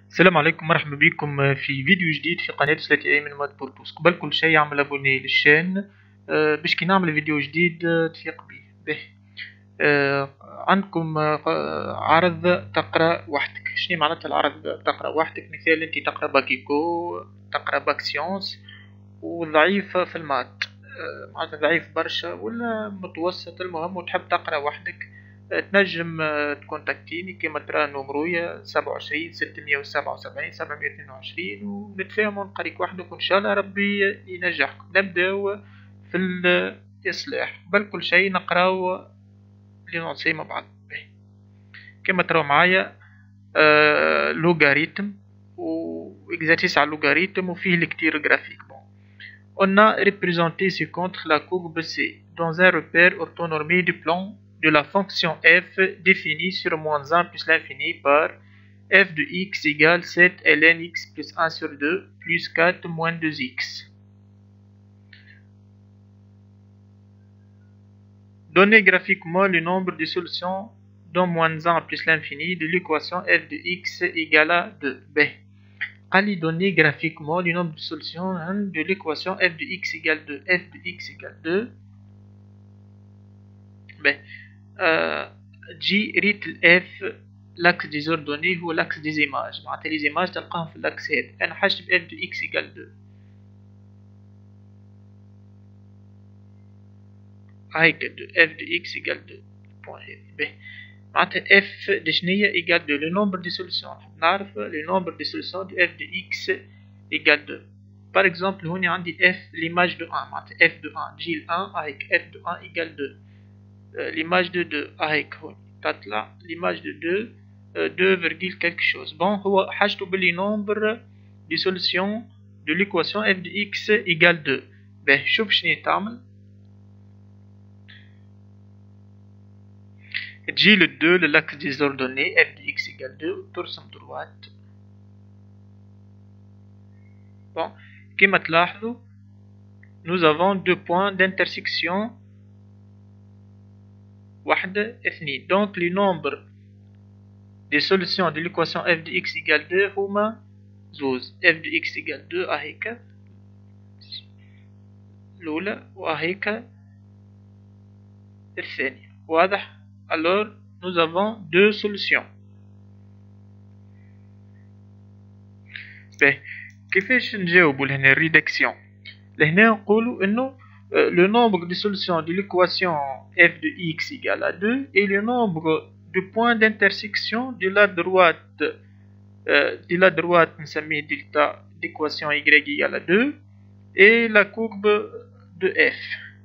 السلام عليكم، مرحبا بكم في فيديو جديد في قناة سلاتي أي من مات بورتوس. قبل كل شيء اعمل ابوني للشان باش كي نعمل فيديو جديد تفيق بيه. به عندكم عرض تقرا وحدك. شنو معناتها العرض تقرا وحدك؟ مثال انت تقرا باكيكو، تقرا باك سيونس وضعيف في المات، معناتها ضعيف برشا ولا متوسط، المهم وتحب تقرا وحدك، تنجم تكونتاكتيني كيما ترى نومرويا 27 677 722 ونتفاهمو نقريك وحدك وإن شاء الله ربي ينجحكم. نبداو في الإصلاح. بل كل شيء نقراو لينونسي مع بعض. كيما تراو معايا لوغاريتم و اكزرسيس على اللوغاريتم وفيه الكتير جرافيك. On a représenté ci-contre la courbe C dans un repère orthonormé du plan de la fonction f définie sur moins 1 plus l'infini par f de x égale 7 ln x plus 1 sur 2 plus 4 moins 2x. Donnez graphiquement le nombre de solutions dans moins 1 plus l'infini de l'équation f de x égale à 2. B. Allez donner graphiquement le nombre de solutions de l'équation f de x égale 2. f de x égale 2. جي ريت الاف l'axe des ordonnées هو l'axe des images. معناتها les images تلقاهم في l'axe هذا. أنا حاجتي ب f de x égale 2. هيك f de x égale 2. بوان هذا. معناتها f de شنية égale 2. le nombre de solutions. نعرف le nombre de solutions de f de x égale 2. par exemple هوني عندي f l'image de 1. معناتها f de 1 تجي ل 1 هيك f de 1 égale 2. l'image de 2 هيك هون تطلع l'image de 2 2, quelque chose. Bon هو حاجته باللي nombre de solutions de l'équation f de x égale 2. به شوف شنو تعمل. تجي ل 2 للاكس des ordonnées f de x égale 2 وترسم droite. Bon كما تلاحظوا nous avons deux points d'intersection واحدة اثنين. donc le nombre des solutions de l'équation f de x égale 2 هما زوز. f de x égale 2 هيك الأولى وهيك الثانية. واضح؟ alors nous avons deux solutions. كيفاش نجاوبوا لهنا الريدكسيون؟ لهنا نقولوا انه le nombre de solutions de l'équation f de x égale à 2 et le nombre de points d'intersection de la droite نسميه delta d'équation y égale à 2 et la courbe de f.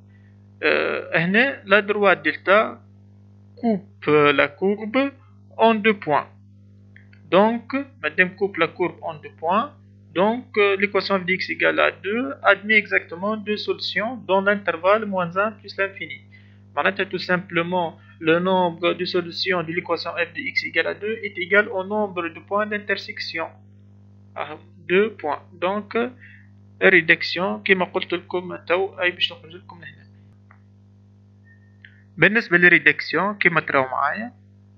هنا la droite delta coupe la courbe en deux points. donc madame coupe la courbe en deux points. donc l'équation f de x égale à 2 admet exactement deux solutions dans l'intervalle moins 1 plus l'infini. معناتها tout simplement le nombre de solutions de l'équation f de x égale à 2 est égal au nombre de points d'intersection. deux points. donc الريدكسيون كما قلت لكم تو اي باش نخرج لكم هنا. بالنسبة للريدكسيون كما تراو معايا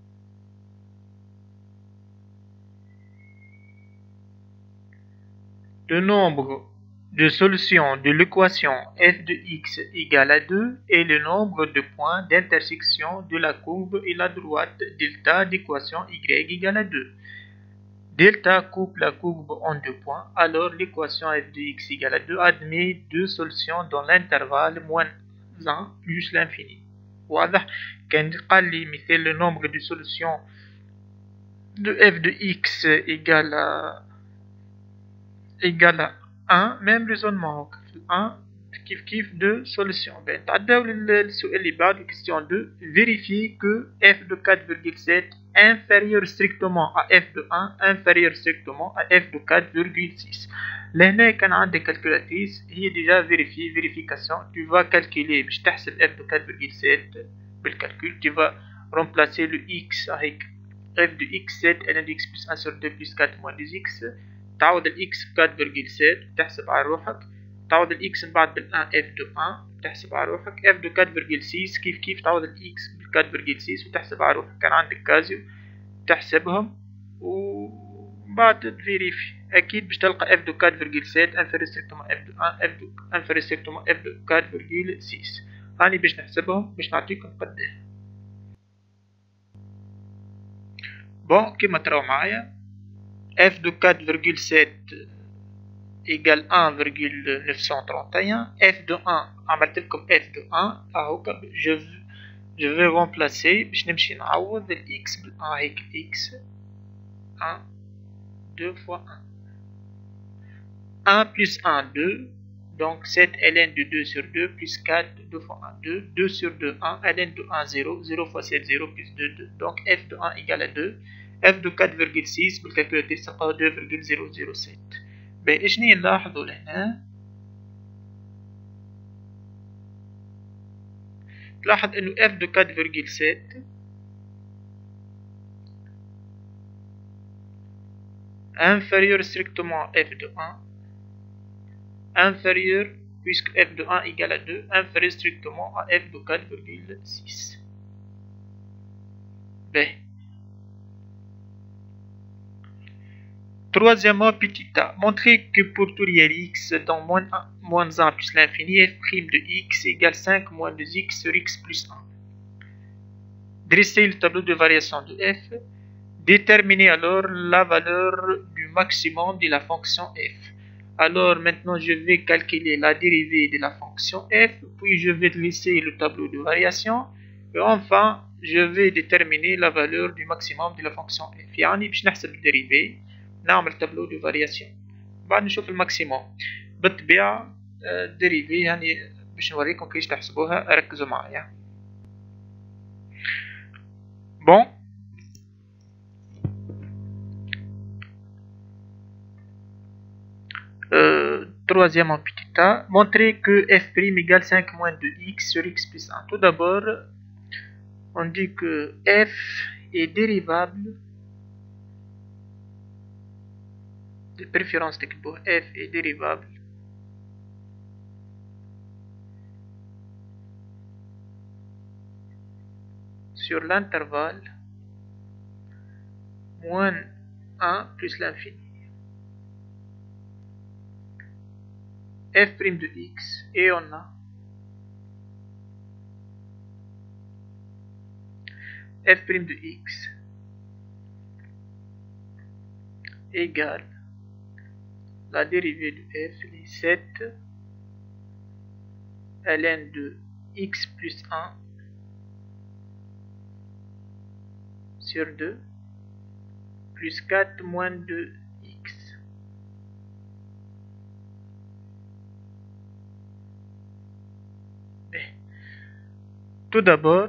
le nombre de solutions de l'équation f de x égale à 2 et le nombre de points d'intersection de la courbe et la droite delta d'équation y égale à 2. Delta coupe la courbe en deux points, alors l'équation f de x égale à 2 admet deux solutions dans l'intervalle moins 1 plus l'infini. واضح؟ كان قال لي مثال le nombre de solutions de f de x égale à 1 même raisonnement 1 كيف deux solutions. تعداو للسؤال اللي بعد question 2. vérifier que f de 4,7 inférieur strictement à f de 1 inférieur strictement à f de 4,6. لهنا كان عندك calculatrice هي déjà vérification. tu vas calculer باش تحسب f de 4,7 بالcalcul. tu vas remplacer le x avec f de x 7 ln x plus 1 sur 2 plus 4 moins 2x. تعوض الاكس ب 4,7 تحسب على روحك. تعوض الاكس من بعد بال 1 اف دو 1 تحسب على روحك. اف دو 4,6 كيف تعوض الاكس بال 4,6 وتحسب على روحك. كان عندك كازيو تحسبهم و بعد تفيريفي أكيد باش تلقى اف دو 4.7 انفيريور ستريكتومون اف دو 1 اف دو انفيريور ستريكتومون اف دو 4.6. هاني باش نحسبهم باش نعطيكم قداه. بون كيما تراو معايا f de 4,7 égale 1,931. f de 1 عملت لكم f de 1 اهو. je vais remplacer باش نمشي نعوض ال x بال 1 هيك x 1 2 fois 1 1 plus 1 2 donc 7 ln de 2 sur 2 plus 4 2 fois 1 2 2 sur 2 1 ln de 1 0 0 fois 7 0 plus 2 2 donc f de 1 égale à 2. f de 4,6 بالكالكولاتير تلقاو 2,007. باهي اشني نلاحظوا لهنا؟ تلاحظ انه f de 4,7 inférieur strictement f de 1 inférieur puisque f de 1 égale à 2 inférieur strictement à f de 4,6. باهي troisièmement, petit a. Montrer que pour tout réel x dans moins 1 plus l'infini, f' de x égale 5 moins 2x sur x plus 1. Dressez le tableau de variation de f. Déterminez alors la valeur du maximum de la fonction f. Alors maintenant, je vais calculer la dérivée de la fonction f, puis je vais dresser le tableau de variation, et enfin, je vais déterminer la valeur du maximum de la fonction f. يعني باش نحسب الدérivée نعمل تابلو دو فارياسيون بعد نشوف الماكسيموم بالطبيعة ديريفي يعني باش نوريكم كيفاش تحسبوها. ركزوا معايا. بون troisièmement petit a, montrer que f' égale 5 moins 2x sur x plus 1. Tout d'abord, on dit que f est dérivable de préférence تكتبوه f est dérivable sur l'intervalle moins 1 plus l'infini f' de x et on a f' de x égale la dérivée de f est 7 ln de x plus 1 sur 2 plus 4 moins 2x. Tout d'abord,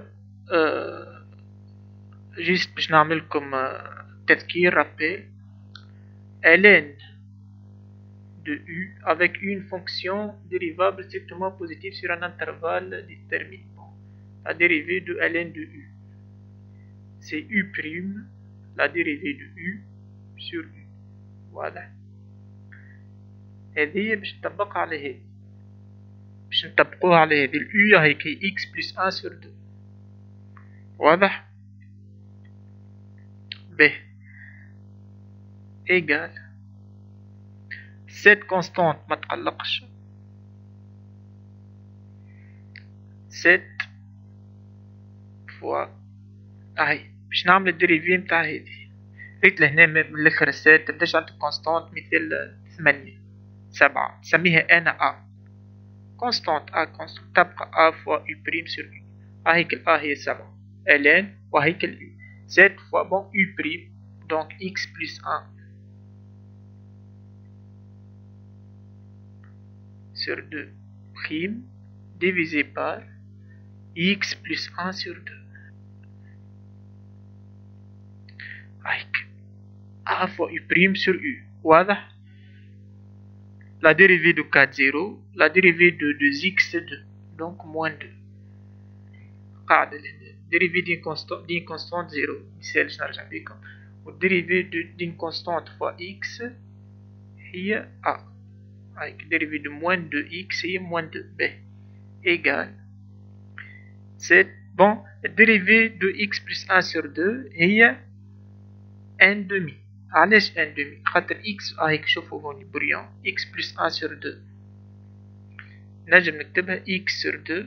juste باش نعملكم تذكير rappel ln de u avec une fonction dérivable strictement positive sur un intervalle déterminé. La dérivée de ln de u, c'est u', la dérivée de u sur u. Voilà. هذه باش نطبقها على هذه، باش نطبقوها على هذه الu هيك x plus 1 sur 2. واضح؟ ب égal cette constante ما تقلقش 7 فوا اهي باش نعمل الديريفي نتاع هذه. ريت لهنا من الاخر 7 تبداش عندك كونستانت مثل 8 7 تسميها انا ا كونستانت ا كونستانت تبقى ا فوا u بريم سور u. هيك ال a هي 7 ln وهيك ال u 7 فوا bon u بريم donc x plus 1 sur 2 prime divisé par x plus 1 sur 2 هيك a fois u prime sur u. واضح؟ la dérivée de 4 0 la dérivée de 2x 2 donc moins 2 قاعدة dérivée d'une constante 0 مثال نرجع بكم والدérivée d'une constante fois x هي a avec dérivée de moins 2x هي moins 2 b égale c'est bon dérivée de x plus 1 sur 2 هي 1 demi علاش ان دومي؟ خاطر اكس هايك شوفوا هوني بريون اكس بلس ان سور دو، نجم نكتبها اكس سور دو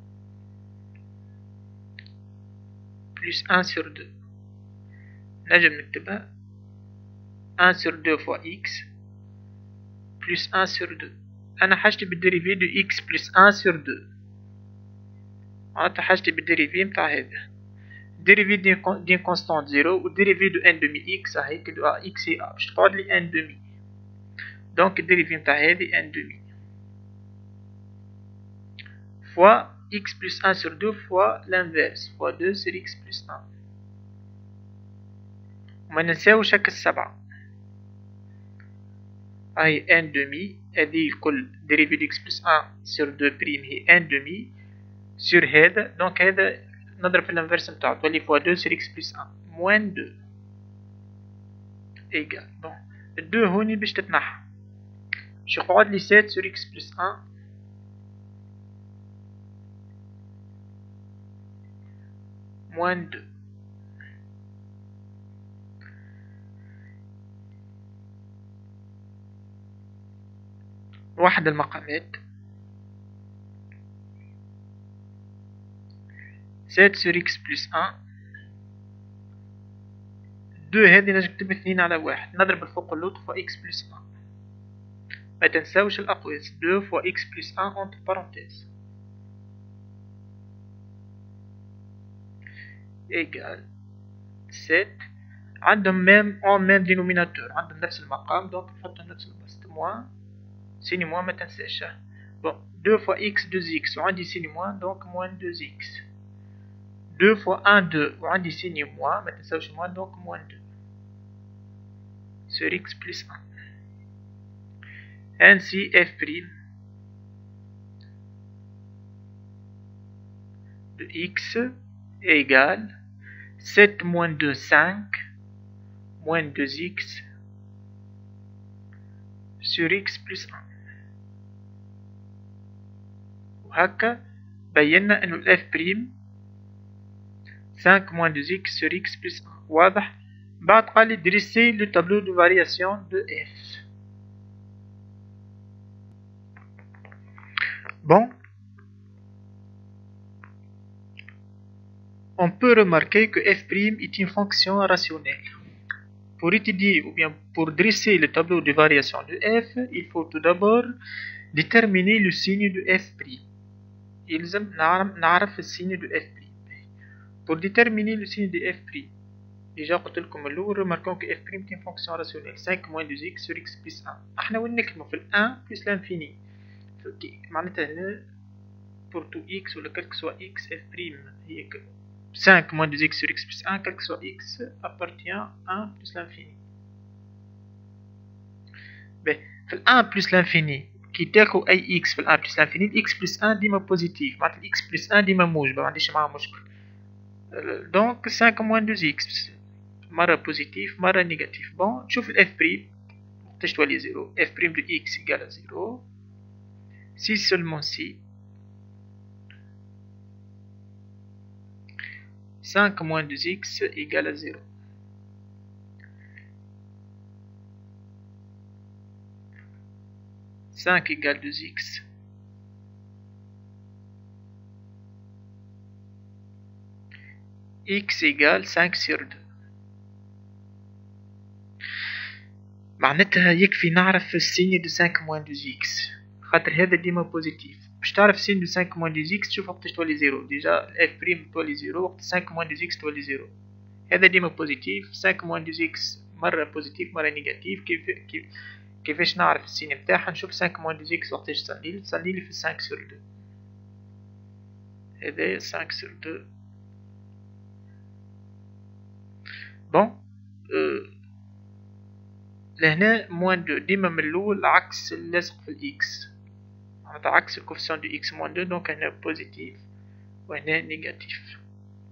بلس ان سور دو، نجم نكتبها ان سور دو فوا اكس بلس ان سور دو. انا حاجتي بالديريفي دو اكس بلس ان سور دو، معناتها حاجتي بالديريفي متاع هذا dérivé d'une constante 0 ou dérivé de 1 demi x هيك دو x et a باش تقعد لي 1 demi. دونك الديريفي نتاع هذه 1 demi fois x plus 1 sur 2 fois l'inverse fois 2 sur x plus 1. وما ننساوش هكا السبعة هاي 1 demi، هذه الكل dérivé de x plus 1 sur 2 prime هي 1 demi sur هذا، دونك هذا نضرب في الانفيرس نتاعو تولي فوا 2 sur x plus 1 موان 2 ايكال بون الدو هوني باش تتنحى باش يقعد لي 7 sur x plus 1 موان 2. واحد المقامات 7 sur x plus 1 2 هذه نجم نكتب 2 على 1 نضرب الفوق اللوط فوا x plus 1. ما تنساوش الأقواس 2 فوا x plus 1 entre parenthèses égal 7. عندهم ميم دينوميناتور، عندهم نفس المقام دونك نحطهم نفس البسط موان سيني موان ما تنساش. بون 2 فوا x 2x وعندي سيني موان دونك موان 2x 2 fois 1 2 وعندي سيني موان ما تنساوش موان دونك موان 2 sur x plus 1. Ainsi f' de x égale 7 moins 2 5 moins 2x sur x plus 1. وهكا بينا انه ال f' 5 moins 2x sur x plus 1 واضح. بعد قال لي dresser le tableau de variation de f. Bon, on peut remarquer que f' est une fonction rationnelle. Pour étudier ou bien pour dresser le tableau de variation de f, il faut tout d'abord déterminer le signe de f'. يلزم نعرف السيني de f'. Pour déterminer le signe de f', déjà قلت لكم من الأول remarquons que f' est une fonction rationnelle 5 moins 2x sur x plus 1. احنا وين نكتبو في 1 plus l'infini. معناتها هنا pour tout x ولا quel que soit x f' هي 5 moins 2x sur x plus 1 quel que soit x appartient à 1 plus l'infini. في 1 plus l'infini كي تاخو اي x في 1 plus l'infini x plus 1 ديما بوزيتيف معناتها x plus 1 ديما موجبة معنديش معاها مشكل. دونك 5 moins 2x مرة بوزيتيف مرة نيجاتيف. بون نشوف ال f' وقتاش تولي 0 f' de x égale à 0 si seulement si 5 moins 2x égale à 0. Cinq égale 2x. X égale 5 sur 2. معناتها يكفي نعرف السيني دو 5 moins 2x خاطر هذا ديما بوزيتيف. باش تعرف السين دو 5 moins 2x تشوف وقتاش تولي 0. ديجا f' تولي 0 وقت 5 moins 2x تولي 0. هذا ديما بوزيتيف. 5 moins 2x مرة بوزيتيف مرة نيجاتيف. كيفاش نعرف السين متاعها؟ نشوف 5 moins 2x وقتاش تصليلي في 5 sur 2. هذا 5 sur 2. بون لهنا موان 2 ديما من الأول عكس اللاصق في الإكس معناتها عكس الكوفيسيون دو إكس موان 2 دونك هنا بوزيتيف وهنا نيجاتيف.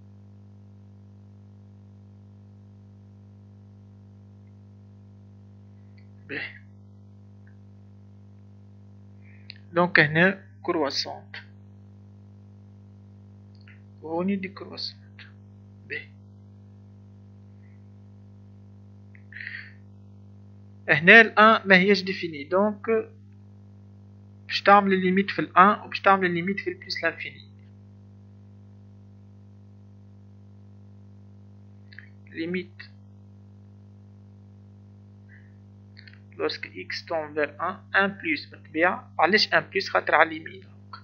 باهي دونك هنا كرواسونت وهوني دي كرواسونت. باهي هنا الان ما هيش ديفيني، دونك باش تعمل الليميت في الان وباش تعمل الليميت في البلس لانفيني. ليميت lorsque x tend vers 1 plus بالطبيعة. علاش 1 plus؟ خاطر على اليمين.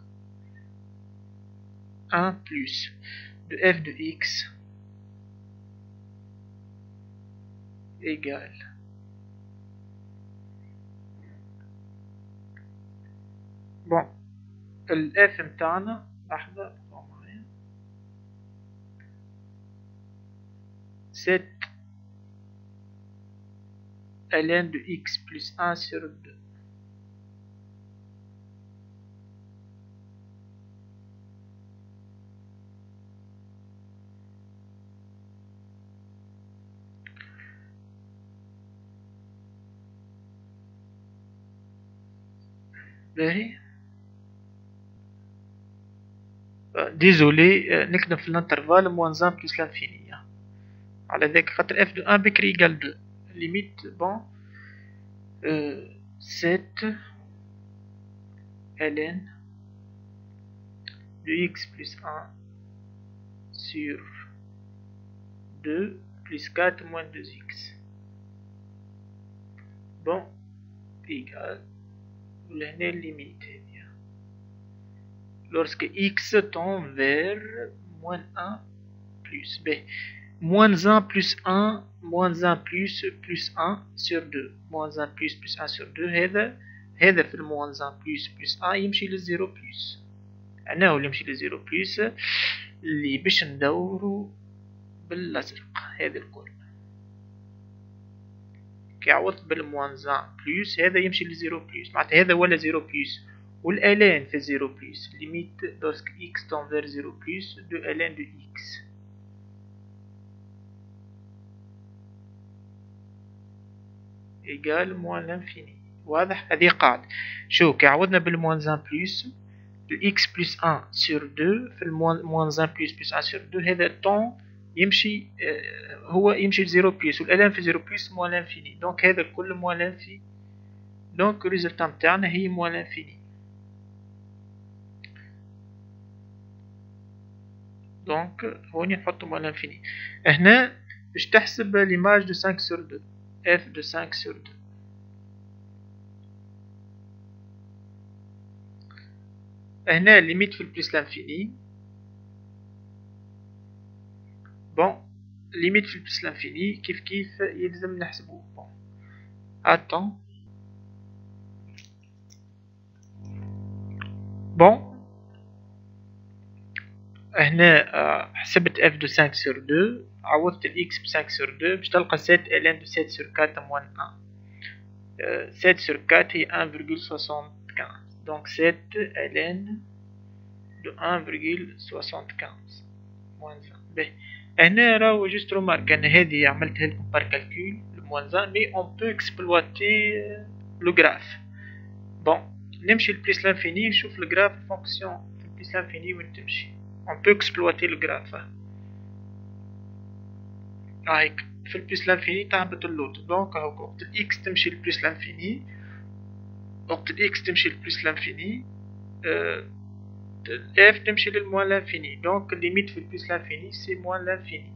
1 plus de f de x égale bon ال f متاعنا لحظة 7 ln de x plus 1 sur 2. باهي ديزولي نكتب في الانترفال موان 1 بلس لانفيني على ذاك خاطر اف دو 1 بكري ايكال 2 ليميت بون 7 ln de x plus 1 sur 2 plus 4 moins 2x bon égal ولهنا الليميت هذيا lorsque x tend vers moins 1 plus b moins 1 plus 1 moins 1 plus 1 sur 2 moins 1 plus 1 sur 2 هذا في الموان 1 plus 1 يمشي للزيرو بلس. أنا هو اللي يمشي للزيرو بلس اللي باش ندورو بالأزرق هذا الكل. كي عوضت بالموان 1 بلس هذا يمشي للزيرو بلس معناتها هذا ولا زيرو بلس والالان في زيرو بلس ليميت lorsque x tend vers 0 plus de ln de x égal moins l'infini. واضح؟ هذه قاعدة. شو كي عوضنا بالموان 1 بلس x بلس 1 سور 2 في الموان 1 بلس 1 سور 2 هذا طون يمشي هو يمشي لزيرو بلس والالان في زيرو بلس موان لانفيني دونك هذا الكل موان لانفيني دونك الريزلتا متاعنا هي موان لانفيني. دونك هوني نحطو موان لانفيني. هنا باش تحسب ليماج دو 5 سور 2 f de 5 sur 2 هنا ليميت في البلس لانفيني. بون ليميت في البلس لانفيني كيف يلزم نحسبو. بون اتون بون هنا حسبت f de 5 sur 2 عوضت ال x ب 5 sur 2 باش تلقى 7 ln de 7 sur 4 moins 1 7 sur 4 هي 1,75 donc 7 ln de 1,75 moins 1. باهي هنا راهو جوست رومارك انا هذه عملتها لكم بار كالكول moins 1 مي اون بو اكسبلواتي لو غراف. بون نمشي لبليس لانفيني نشوف لو غراف فونكسيون في البليس لانفيني وين تمشي. on peut exploiter le graphe هايك في البلس لانفيني تهبط اللوط دونك هاك وقت الاكس تمشي للبلس لانفيني وقت الاكس تمشي للبلس لانفيني اف تمشي للموان لانفيني دونك الليميت في البلس لانفيني سي موان لانفيني.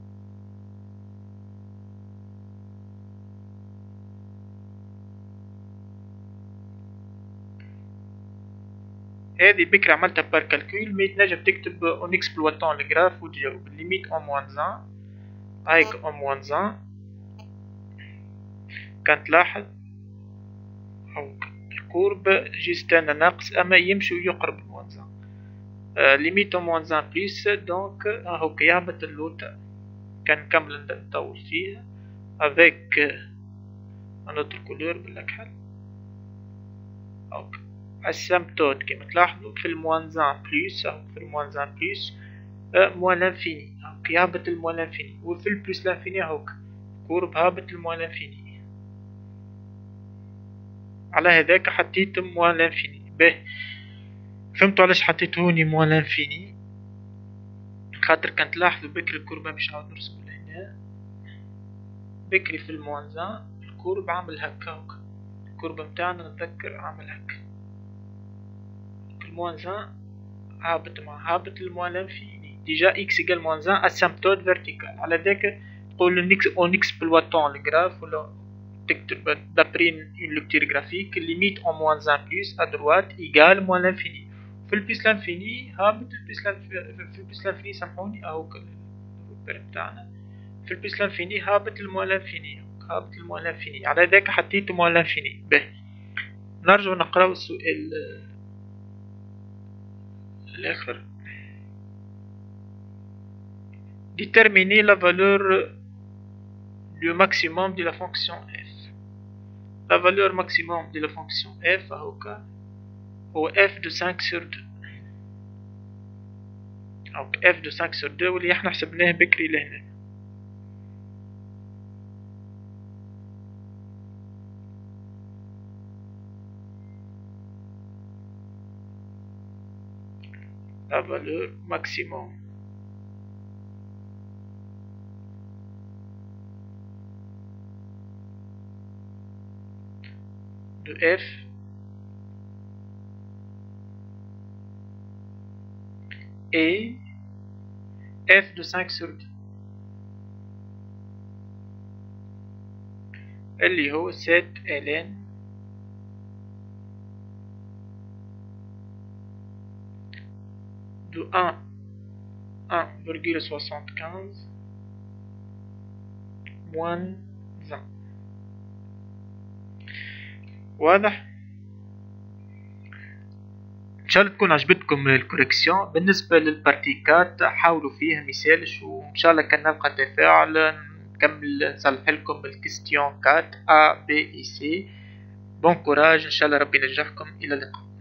هذه بكرة عملتها بار كالكول مي تنجم تكتب اون اكسبلواتون الجراف وتجاوب الليميت اون موان 1 هايك اون موان 1 كان تلاحظ هاك الكورب جيستانا ناقص اما يمشي ويقرب موان 1 ليميت اون موان 1 بليس دونك هاك يهبط اللوط. كان نكمل نطول فيه افيك ان اوتر كولور بالاكحل هاك السمتود كما تلاحظوا في الموان 1 بلس أو في الموان 1 بلس موان لانفيني هاك يهبط الموان لانفيني وفي البلس لانفيني هاك كورب هابط الموان لانفيني على هذاك حطيت موان لانفيني. باهي فهمتوا علاش حطيت هوني موان لانفيني خاطر كان تلاحظوا بكري الكوربة مش عاود نرسمو لهنا بكري في الموان 1 الكورب عامل هكا، الكورب متاعنا نتذكر عامل هكا، الموان هابط مع هابط الموان لانفيني. ديجا اكس ايكال موان 1 اسامبتود فيرتيكال، على ذاك تقول نيكس اون اكسبلواتون الجراف ولا تكتب دابري اون ليكتير جرافيك ليميت اون موان 1 بلس ا دروات ايكال موان لانفيني. في البيس لانفيني هابط في البيس لانفيني سامحوني اهو الروبير بتاعنا في البيس لانفيني هابط الموان لانفيني، هابط الموان لانفيني، على ذاك حطيت موان لانفيني. باهي نرجع نقراو السؤال الاخر. Déterminer la valeur du maximum de la fonction f. La valeur maximum de la fonction f هو f de 5 sur 2. أو f de 5 sur 2 واللي احنا حسبناه بكري لهنا. La valeur maximum de f est f de 5 sur 2 اللي هو 7 ln de 1,75 moins 1. واضح؟ ان شاء الله تكون عجبتكم الكوريكسيون. بالنسبة للبارتيكات حاولوا فيها مثالش، وان شاء الله كان نلقى تفاعل نكمل نصلح لكم الكيستيون 4 A B et C. بون كوراج، ان شاء الله ربي ينجحكم. الى اللقاء.